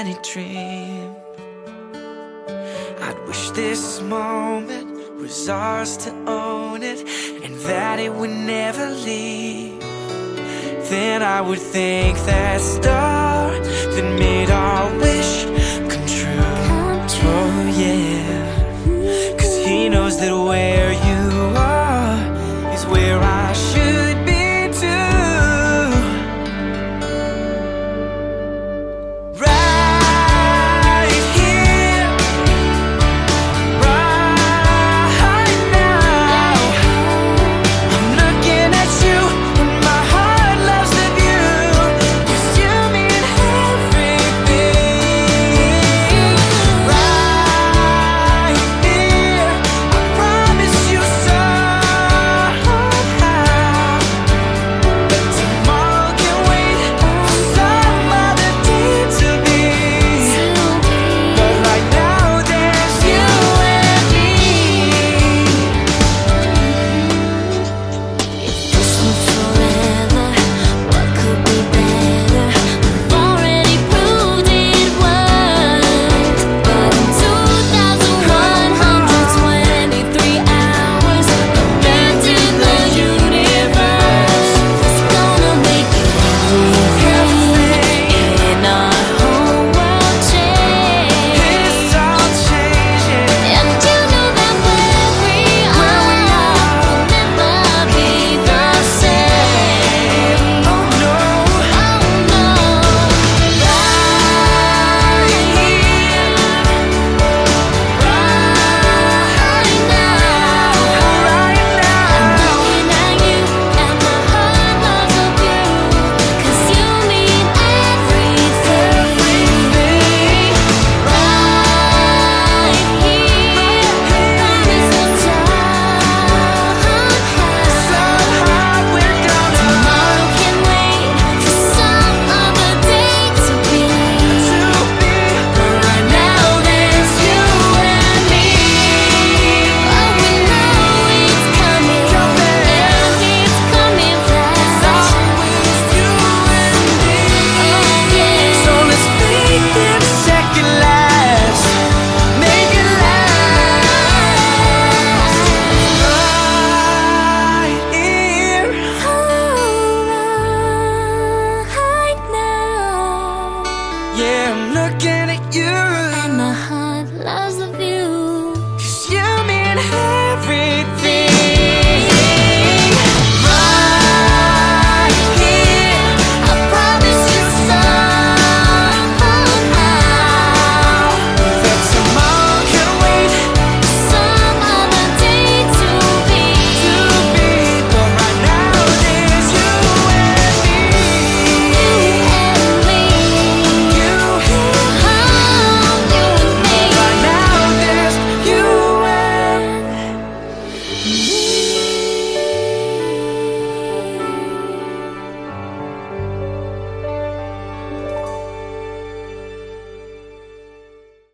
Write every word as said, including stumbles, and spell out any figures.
any dream. I'd wish this moment was ours to own it, and that it would never leave. Then I would thank that star that made our wish come true. Oh yeah, 'cause he knows that where you are is where I should be too. Right here, right now, I'm looking at you and my heart loves the view, 'cause you mean everything. Right here, I promise you somehow that tomorrow can wait for some other day to be. But right now there's you and me. This was forever. What could be better? We've already proved it was. But in two thousand one hundred twenty-three hours, a bend in the universe is gonna make everything in our whole world change. It's all changing. And you know that where we are will never be the same. Oh no. Oh no. Right here, right now, Right now. I'm looking at you and my heart loves a view, 'cause you mean everything. Right here, promise us Somehow we're gonna tomorrow can wait for some other day to be. be. But right now there's you and me. Oh, we know it's coming, and it's coming fast. Always you and me. Oh yeah. So let's make this second last. Make it last. Right here. Right now, Yeah, I'm looking at you. and my heart